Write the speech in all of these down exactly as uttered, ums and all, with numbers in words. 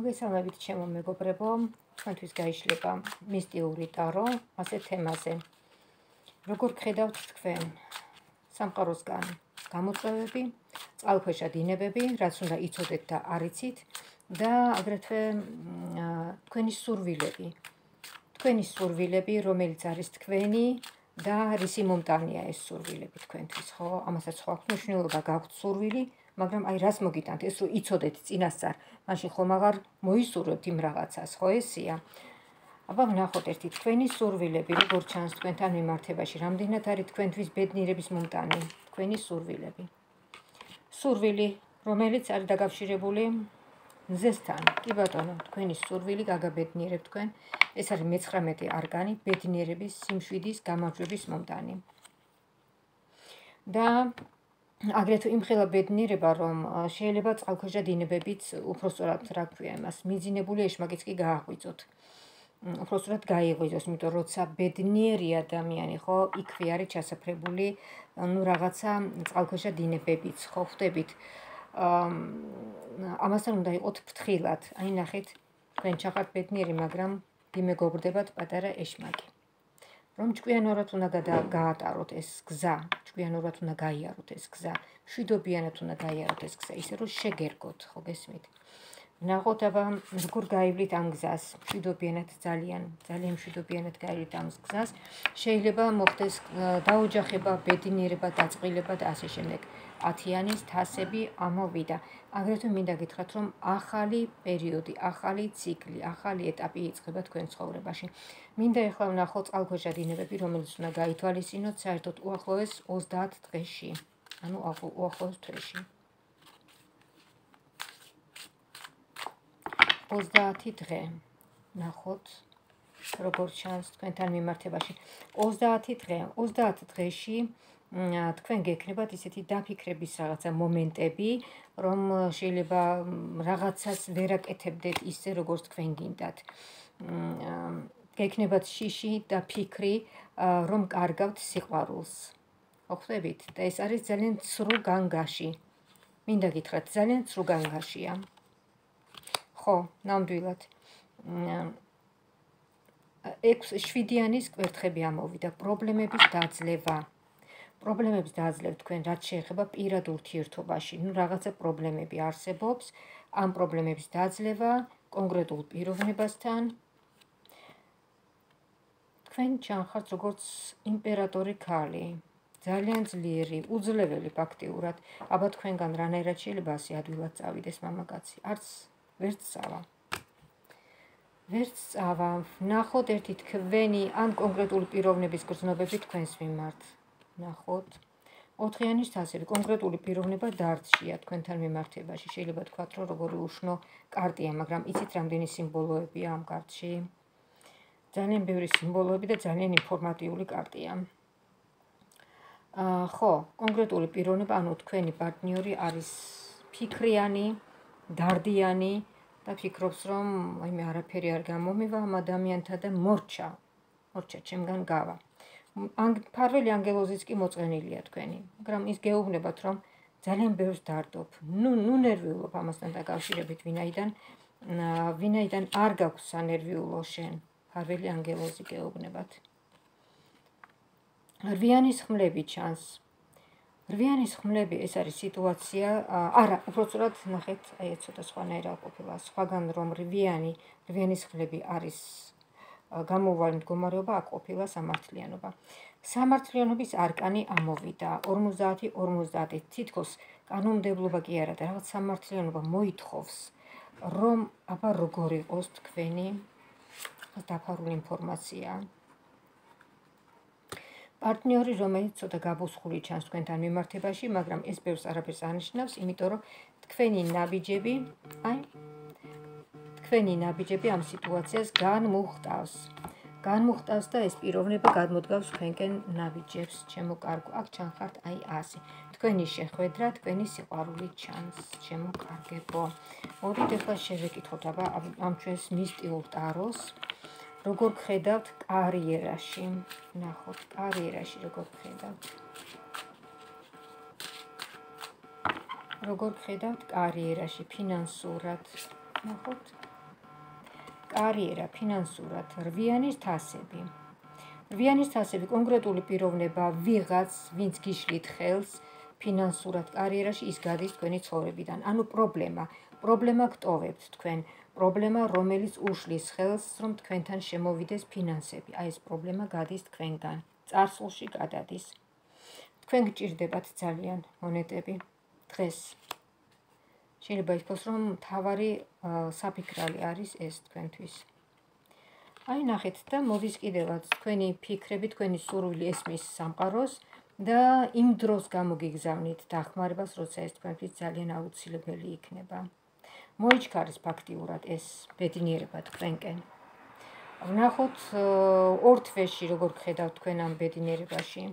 მოგესალმებით ჩემო მეგობრებო, თქვენთვის გაიშლება მისტიური ტარო ასე თემაზე. როგორ გხედავთ თქვენ სამყაროსგან გამოწვევები, წყალქვეშა დინებები, რაც უნდა იცოდეთ და არ იცით და აგრეთვე თქვენი სურვილები. თქვენი სურვილები, რომელიც არის თქვენი და რისი მომტანია ეს სურვილები თქვენთვის, ხო? ამასაც ხო აქვს მნიშვნელობა გაქვთ სურვილი, მაგრამ აი რას მოგიტანთ ეს რომ იცოდეთ წინასწარ, მაშინ ხომ აღარ მოისურვებთ იმ რაღაცას, ხო ესია? აბა ვნახოთ ერთი თქვენი სურვილები, როგორ ჩანს თქვენთან მიმართებაში, რამდენად არის თქვენთვის ბედნიერების მომტანი, თქვენი სურვილები. სურვილი, რომელიც არის დაკავშირებული მზესთან, კი ბატონო, თქვენი სურვილი გაგაბედნიერებთ თქვენ, ეს არის მეცხრამეტე არკანი, ბედნიერების, სიმშვიდის, გამარჯვების მომტანი. და აგრეთვე იმხელა ბედნიერება, რომ შეიძლება წყალქვეშა დინებებიც უпростоრად რა ქვია იმას, მიძინებული ეშმაკიც კი გააღვიძოთ. უпростоრად გაიღვიძოს, იმიტომ რომ როცა ბედნიერი ადამიანი, ხო, იქვე არის ჩასაფრებული, ну რაღაცა წყალქვეშა დინებებიც, ხო, ხვდებით. ამასთან უნდა იყოთ ფრთხილად. აი ნახეთ, თქვენ ჩახართ ბედნიერი, მაგრამ იმეგობრდებათ პატარა ეშმაკი. რომ ჭკვიანურად უნდა გაატაროთ ეს გზა, ჭკვიანურად უნდა გაიაროთ ეს გზა, მშვიდობიანად უნდა გაიაროთ ეს გზა, ისე რომ შეგერგოთ, ხო გესმით? ვნახოთ აბა როგორ გაივლით ამ გზას, მშვიდობიანად ძალიან, ძალიან მშვიდობიანად გაივლით ამ გზას. შეიძლება მოხდეს დაოჯახება, ბედნიერება, დაწყვილება და ასე შემდეგ. ათიანის თასები ამოვიდა. აგრეთვე მინდა გითხრათ, რომ ახალი პერიოდი, ახალი ციკლი, ახალი ეტაპი იწყება თქვენ ცხოვრებაში. მინდა ეხლა ვნახოთ წყალქვეშა დინებები, რომელიც უნდა გაითვალისწინოთ საერთოდ უახლოეს ოცდაათ დღეში. ანუ უახლოეს თვეში. ოცდაათი დღე. ვნახოთ როგორ ჩანს თქვენთან მიმართებაში. ოცდაათი დღე. ოცდაათ დღეში თქვენ გექნებათ ისეთი დაფიქრების რაღაცა მომენტები, რომ შეიძლება რაღაცას ვერ აკეთებდეთ ისე, როგორც თქვენ გინდათ. გექნებათ შიში და ფიქრი, რომ კარგავთ სიყვარულს. ხო ხვდებით? და ეს არის ძალიან ცრუ განგაში. მინდა გითხრათ, ძალიან ცრუ განგაშია. ხო, ნამდვილად. შვიდიანის კვერთხები ამოვიდა, პრობლემების დაძლევა. პრობლემების დაძლევთ თქვენ, რაც შეეხება პირად ურთიერთობაში. ნუ რაღაცა პრობლემები არსებობს, ამ პრობლემების დაძლევა კონკრეტულ პიროვნებასთან. თქვენ ჩანხართ როგორც იმპერატორი ქალი, ძალიან ძლიერი, უძლეველი ფაქტიურად. აბა თქვენგან რანაირად შეიძლება ასე ადვილად წავიდეს მამაკაცი? არც ვერც წავა. ვერც წავა. ვნახოთ ერთი თქვენი ან კონკრეტული პიროვნების გრძნობები თქვენს მიმართ. ვნახოთ. ოთხიანის თასები, კონკრეტული პიროვნება დარდშია თქვენთან მიმართებაში. შეიძლება თქვათ, რომ როგორი უშნო კარტია, მაგრამ იცით რამდენი სიმბოლოებია ამ კარტში? ძალიან ბევრი სიმბოლოები და ძალიან ინფორმატიული კარტია. ხო, კონკრეტული პიროვნება, ანუ თქვენი პარტნიორი არის ფიქრიანი, დარდიანი და ფიქრობს, რომ აიმე არაფერი არ გამომივა ამ ადამიანთან და მორჩა. მორჩა ჩემგან გავა. მფარველი ანგელოზიც კი მოწყენილია თქვენი, მაგრამ ის გეუბნებათ, რომ ძალიან ბევრს დარდობ. ნუ ნუ ნერვიულობ ამასთან დაკავშირებით, ვინაიდან ვინაიდან არ გაქვს სანერვიულო შენ. მფარველი ანგელოზი გეუბნებათ. რვიანის ხმლები ჩანს. რვიანის ხმლები ეს არის სიტუაცია, არა, უბრალოდ ნახეთ, აი ცოტა სხვანაირად ყოფილა. სხვაგან რომ რვიანი, რვიანის ხმლები არის გამოუვალი მდგომარეობა, აქ ყოფილა სამართლიანობა. სამართლიანობის არკანი ამოვიდა. ორმოცდაათი ორმოცდაათი. თითქოს კანონმდებლობა კი არა და რაღაც სამართლიანობა მოითხოვს, რომ აბა როგორ იყოს თქვენი დაფარული ინფორმაცია. პარტნიორი, რომელიც ცოტა გაბუსხული ჩანს თქვენთან მიმართებაში, მაგრამ ეს ბევრს არაფერს ანიშნავს, იმიტომ რომ თქვენი ნაბიჯები, აი, თქვენი ნაბიჯები ამ სიტუაციას განმუხტავს. განმუხტავს და ეს პიროვნება გადმოდგავს თქვენკენ ნაბიჯებს, ჩემო კარგო, აქ ჩანხართ აი ასე. თქვენი შეხვედრა, თქვენი სიყვარული ჩანს, ჩემო კარგებო. მოდით ახლა შევეკითხოთ აბა ამ ჩვენს მისტიურ ტაროს. როგორ გხედავთ კარიერაში? ნახოთ, კარიერაში როგორ გხედავთ? როგორ გხედავთ კარიერაში, ფინანსურად? ნახოთ. კარიერა, ფინანსურად, რვიანის თასები. რვიანის თასები კონკრეტული პიროვნება, ვიღაც, ვინც გიშლით ხელს, ფინანსურად კარიერაში ის გადის თქვენი ცხოვრებიდან. ანუ პრობლემა, პრობლემა გტოვებთ თქვენ, პრობლემა, რომელიც უშლის ხელს, რომ თქვენთან შემოვიდეს ფინანსები. აი ეს პრობლემა გადის თქვენგან, წარსულში გადადის. თქვენ გჭირდებათ ძალიან მონეტები დღეს. შეიძლება ითქვას, რომ მთავარი საფიქრალი არის ეს თქვენთვის. აი ნახეთ და მოდის კიდევაც თქვენი ფიქრები, თქვენი სურვილი ესმის სამყაროს და იმ დროს გამოგიგზავნით დახმარებას, როცა ეს თქვენთვის ძალიან აუცილებელი იქნება. მოიჩქარეს ფაქტიურად ეს ბედნიერება თქვენკენ. ვნახოთ ორ თვეში როგორ გხედავთ თქვენ ამ ბედნიერებაში.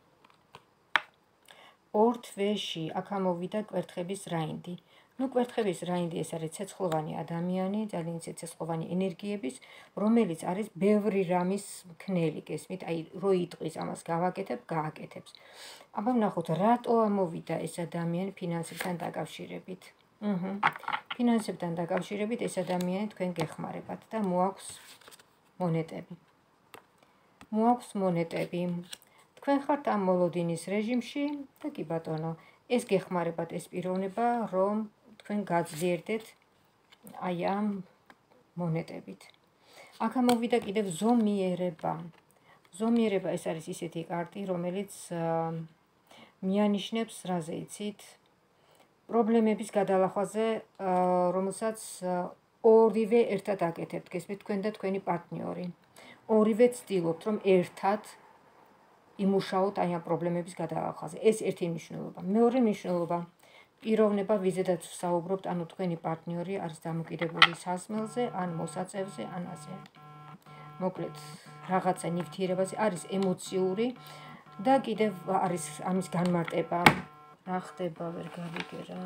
ორ თვეში აქ ამოვიდა კვერთხების რაინდი. ნუ კვერთხების რაინდი ეს არის ცეცხლოვანი ადამიანი, ძალიან ცეცხლოვანი ენერგიების, რომელიც არის ბევრი რამის მქნელი, გესმით, აი რო იტყვის ამას გავაკეთებ, გააკეთებს. აბა ვნახოთ, რატო ამოვიდა ეს ადამიანი ფინანსებთან დაკავშირებით. აჰა. ფინანსებთან დაკავშირებით ეს ადამიანი თქვენ გეხმარებათ და მოაქვს მონეტები. მოაქვს მონეტები. თქვენ ხართ ამ მოლოდინის რეჟიმში და კი ბატონო, ეს გეხმარებათ ეს პიროვნება, რომ თქვენ გაძლიერდეთ აი ამ მონეტებით. აქ ამოვიდა კიდევ ზომიერება. ზომიერება ეს არის ისეთი კარტი, რომელიც მიანიშნებს, რაზე იცით, პრობლემების გადალახვაზე, რომელსაც ორივე ერთად აკეთებთ, გესმით, თქვენ და თქვენი პარტნიორი. ორივე ცდილობთ, რომ ერთად იმუშაოთ აი ამ პრობლემების გადალახვაზე. ეს ერთი მნიშვნელობა. მეორე მნიშვნელობა, პიროვნება, ვიზედაც ვსაუბრობთ, ანუ თქვენი პარტნიორი არის დამოკიდებული სასმელზე, ან მოსაწევზე, ან ასე. მოკლედ, რაღაცა ნივთიერებაზე არის ემოციური და კიდევ არის ამის განმარტება. რა ხდება, ვერ გავიგე რა.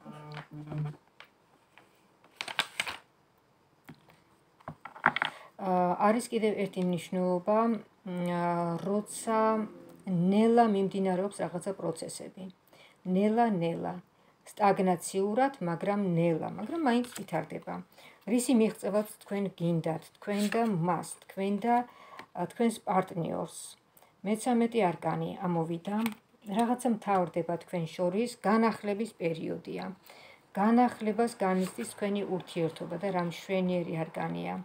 არის კიდევ ერთი მნიშვნელობა, როცა ნელა მიმდინარეობს რაღაცა პროცესები. ნელა, ნელა. სტაგნაციურად, მაგრამ ნელა, მაგრამ მაინც ვითარდება. რისი მიღწევაც თქვენ გინდათ, თქვენ და მას, თქვენ და თქვენს პარტნიორს. მეცამეტი არკანი ამოვიდა. რაღაცა მთავრდება თქვენ შორის, განახლების პერიოდია. განახლებას განიცდის თქვენი ურთიერთობა და რა მშვენიერი არკანია.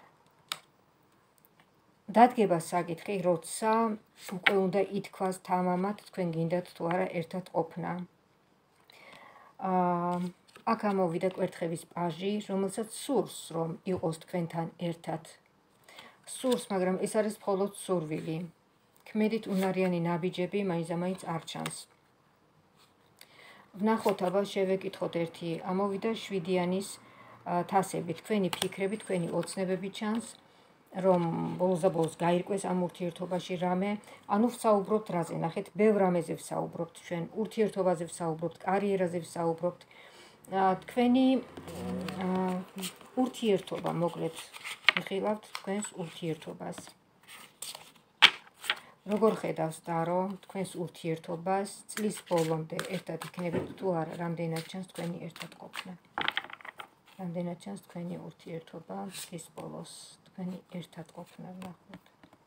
დადგება საკითხი, როცა უკვე უნდა ითქვას თამამად, თქვენ გინდათ თუ არა ერთად ყოფნა. აქ ამოვიდა კვერთხების პაჟი, რომელსაც სურს, რომ იყოს თქვენთან ერთად. სურს, მაგრამ ეს არის მხოლოდ სურვილი. ქმედით უნარიანი ნაბიჯები მაინც-ამაინც არ ჩანს. ვნახოთ, აბა შევეკითხოთ ერთი. ამოვიდა შვიდიანის თასები, თქვენი ფიქრები, თქვენი ოცნებები ჩანს, რომ ბოლოს და ბოლოს გაირკვეს ამ ურთიერთობაში რამე, ანუ ვსაუბრობთ რაზე, ნახეთ, ბევრ რამეზე ვსაუბრობთ ჩვენ, ურთიერთობაზე ვსაუბრობთ, კარიერაზე ვსაუბრობთ. თქვენი ურთიერთობა, მოკლედ, ვიხილავთ თქვენს ურთიერთობას. როგორ ხედავს დარო თქვენს ურთიერთობას, წლის ბოლომდე ერთად იქნებით თუ არა, რამდენად ჩანს თქვენი ერთად ყოფნა. რამდენად ჩანს თქვენი ურთიერთობა წლის ბოლოს, თქვენი ერთად ყოფნა, ვნახოთ.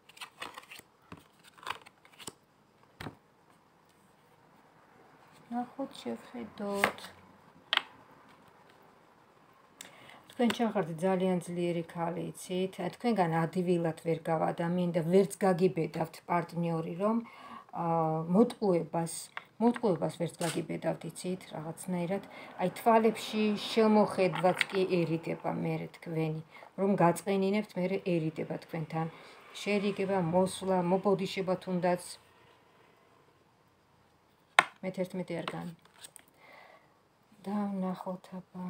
ვნახოთ, შევხედოთ. თქვენ ჩახართ ძალიან ძლიერი ქალი, იცით? თქვენგან ადვილად ვერ გავა ადამიანი და ვერც გაგიბედავთ პარტნიორი, რომ მოტყუებას, მოტყუებას ვერც გაგიბედავთ, იცით, რაღაცნაირად. აი თვალებში შემოხედვაც კი ერიდება მერე თქვენი, რომ გაწყენინებთ, მერე ერიდება თქვენთან. შერიგება, მოსვლა, მობოდიშება თუნდაც. მეთერთმეტე არკანი. და ვნახოთ, აბა.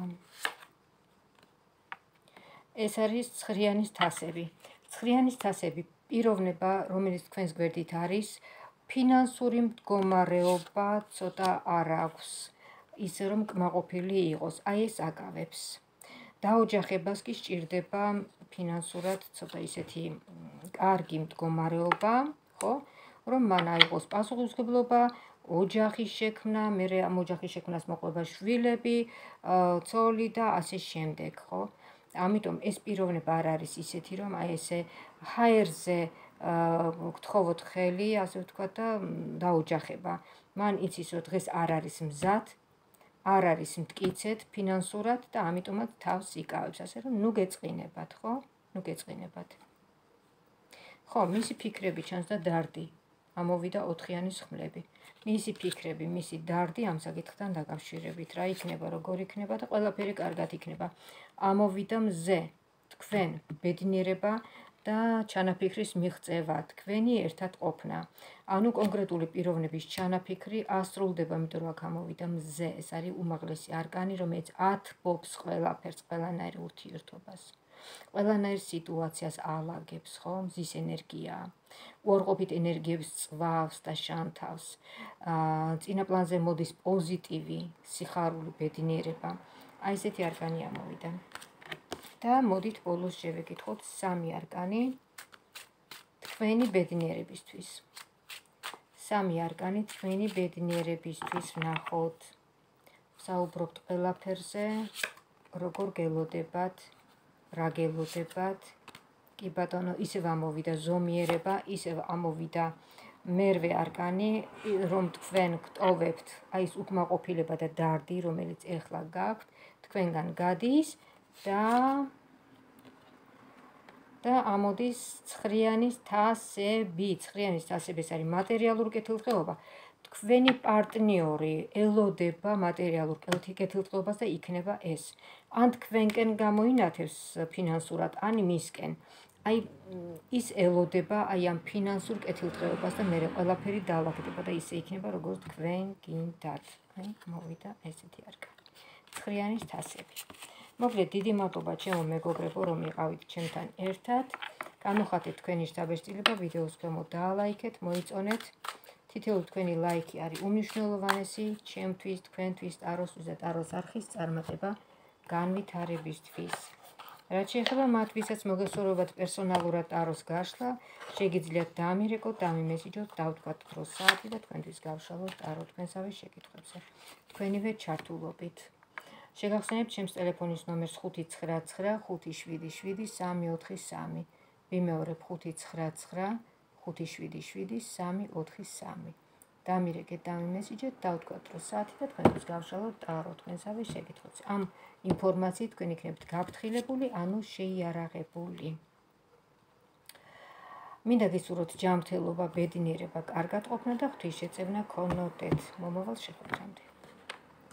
ეს არის ცხრიანის თასები. ცხრიანის თასები პიროვნება, რომელიც თქვენს გვერდით არის, ფინანსური მდგომარეობა ცოტა არ აქვს, ისე რომ კმაყოფილი იყოს. აი ეს აკავებს. დაოჯახებას კი სჭირდება ფინანსურად ცოტა ისეთი კარგი მდგომარეობა, ხო? რომ მან აიღოს პასუხისმგებლობა, ოჯახის შექმნა, მერე ამ ოჯახის შექმნას მოყვება შვილები, ცოლი და ასე შემდეგ, ხო? ამიტომ ეს პიროვნება არ არის ისეთი, რომ აი ესე ჰაერზე გთხოვოთ ხელი, ასე ვთქვათ და დაოჯახება. მან იცის, რომ დღეს არ არის მზად, არ არის მტკიცედ ფინანსურად და ამიტომაც თავს იკავებს, ასე რომ ნუ გეწყინებათ, ხო? ნუ გეწყინებათ. ხო, მისი ფიქრები ჩანს და დარდი. ამოვიდა ოთხიანის ხმლები. მისი ფიქრები, მისი დარდი ამ საკითხთან დაკავშირებით, რა იქნება, როგორ იქნება და ყველაფერი კარგად იქნება. ამოვიდა მზე, თქვენ ბედნიერება და ჩანაფიქრის მიღწევა, თქვენი ერთად ყოფნა. ანუ კონკრეტული პიროვნების ჩანაფიქრი ასრულდება, იმიტომ რომ აქ ამოვიდა მზე, ეს არის უმაღლესი არკანი, რომელიც ათბობს ყველაფერს, ყველანაირ ურთიერთობას. ყველანაირ სიტუაციას ალაგებს, ხო? მზის ენერგიაა. უარყოფით ენერგიებს წვავს და შანთავს. წინა პლანზე მოდის პოზიტივი, სიხარული, ბედნიერება. აი ესეთი არკანი ამოვიდა. და მოდით ბოლოს შევეკითხოთ სამი არკანი თქვენი ბედნიერებისთვის. სამი არკანი თქვენი ბედნიერებისთვის ვნახოთ. ვსაუბრობთ ყველაფერზე, როგორ გელოდებათ, რა გელოდებათ. კი ბატონო, ისევ ამოვიდა ზომიერება, ისევ ამოვიდა მერვე არკანი, რომ თქვენ გტოვებთ აი ეს უკმაყოფილება და დარდი, რომელიც ეხლა გაქვთ, თქვენგან გადის და და ამოდის ცხრიანის თასები. ცხრიანის თასები ეს არის მატერიალური კეთილდღეობა. თქვენი პარტნიორი ელოდება მატერიალურ კეთილდღეობას და იქნება ეს. ან თქვენკენ გამოინათებს ფინანსურად, ან მისკენ. აი ის ელოდება აი ამ ფინანსურ კეთილდღეობას და მერე ყველაფერი დაალაგდება და ისე იქნება, როგორც თქვენ გინდათ. აი მოვიდა ესეთი არკანი. ცხრიანის თასები. მოკლედ, დიდი მადლობა ჩემო მეგობრებო, რომ იყავით ჩემთან ერთად. განუხატეთ თქვენი შთაბეჭდილება, ვიდეოს ქვემოთ დაალაიქეთ, მოიწონეთ. თითოეული თქვენი ლაიქი არის უმნიშვნელოვანესი ჩემთვის, თქვენთვის, ტაროსთვის და ტაროს არხის წარმატება განვითარებისთვის. რაც შეეხება მათ, ვისაც მოგესურვებათ პერსონალურად ტაროს გაშლა, შეგიძლიათ დამირეკოთ, დამიმესიჯოთ, დავთქვათ დროს საათი და თქვენთვის გავშალოთ ტარო თქვენსავე შეკითხვებზე. თქვენივე ჩართულობით. შეგახსენებთ ჩემს ტელეფონის ნომერს ხუთი ცხრა ცხრა ხუთი შვიდი შვიდი სამი ოთხი სამი. ვიმეორებ ხუთი ცხრა ცხრა ხუთი შვიდი შვიდი სამი ოთხი სამი. დამირეკეთ, დამიმესიჯეთ, დავთქვათ დროს საათი და თქვენთვის გავშალოთ ტარო თქვენსავე შეკითხვებზე. ამ ინფორმაციით თქვენ იქნებით გაფრთხილებული, ანუ შეიარაღებული. მინდა გისურვოთ ჯანმრთელობა, ბედნიერება, კარგად ყოფნა და ღვთისშეწევნა გქონოდეთ. მომავალ შეხვედრამდე.